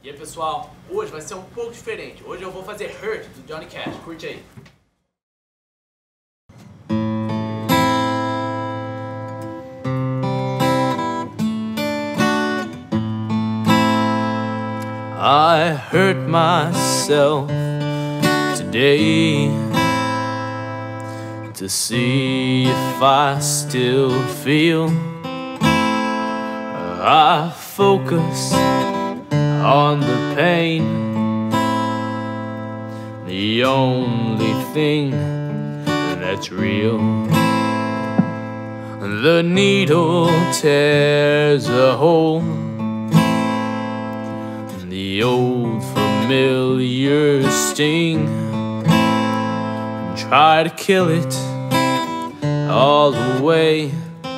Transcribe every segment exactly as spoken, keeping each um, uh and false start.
E aí pessoal, hoje vai ser um pouco diferente. Hoje eu vou fazer Hurt do Johnny Cash, curte aí. I hurt myself today to see if I still feel. I focus on the pain, the only thing that's real. The needle tears a hole, the old familiar sting, and try to kill it all away.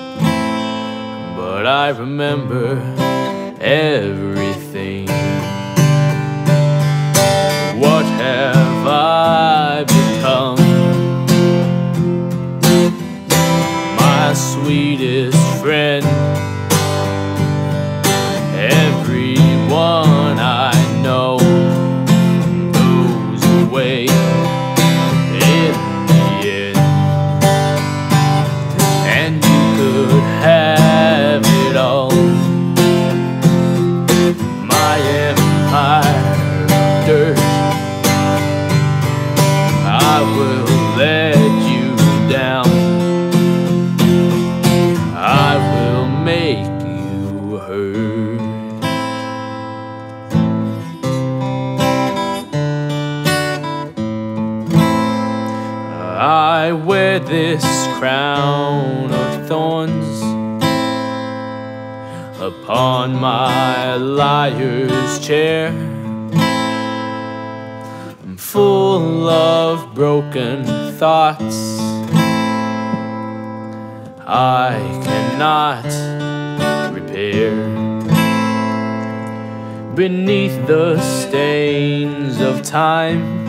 But I remember everything. What have I become? My sweetest friend. Everyone I know goes away in the end, and you could have it all. My empire of dirt, I will let you down. I will make you hurt. I wear this crown of thorns upon my liar's chair. I'm full of broken thoughts I cannot repair. Beneath the stains of time,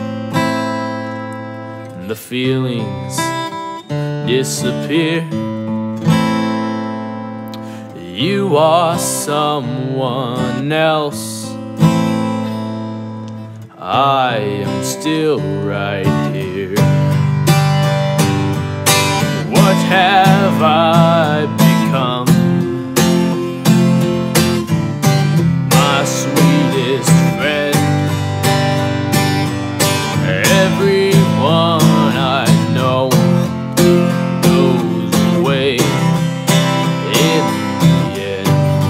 the feelings disappear. You are someone else. I am still right here. What have I become? My sweetest friend. Everyone I know goes away in the end,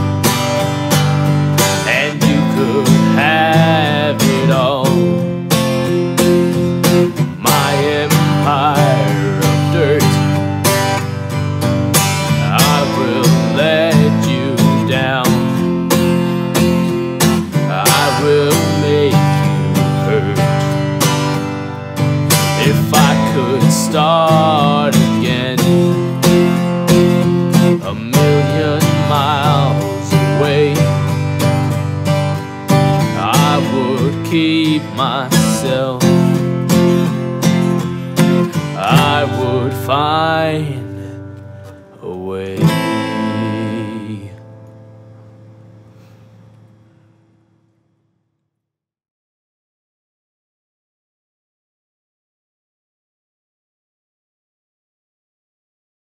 and you could have it all. My empire of dirt, I will let you down. I will make you hurt. If I could start again, a million miles away, I would keep myself. I would find a way.